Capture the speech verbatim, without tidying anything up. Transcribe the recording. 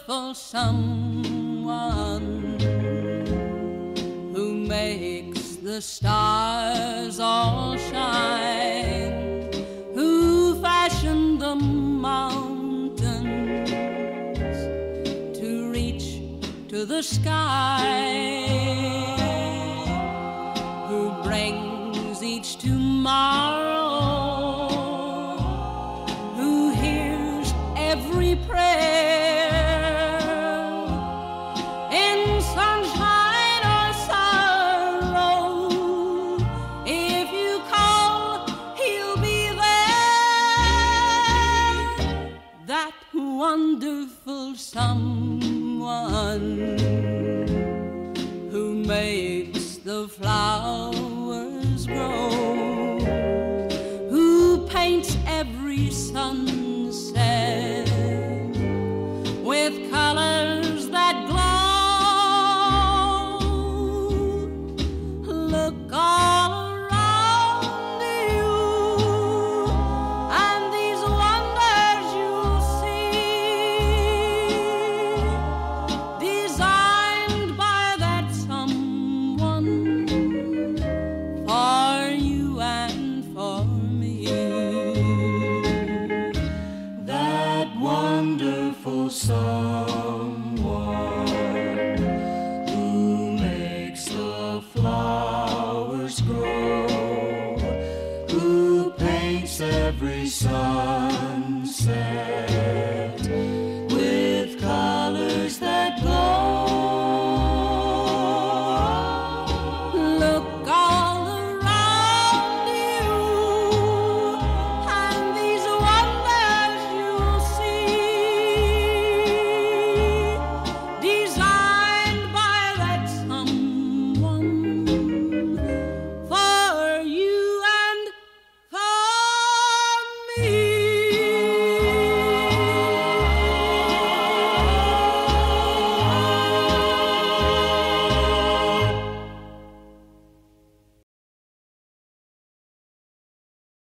wonderful someone who makes the stars all shine, who fashioned the mountains to reach to the sky, who brings each tomorrow, who hears every prayer in sunshine or sorrow. If you call, he'll be there. That wonderful someone who makes the flowers grow, who paints every sunset with colors that glow. Look all around you, and these wonders you'll see, designed by that someone for you and for me. That wonderful someone who makes the flowers grow, who paints every sunset with colors that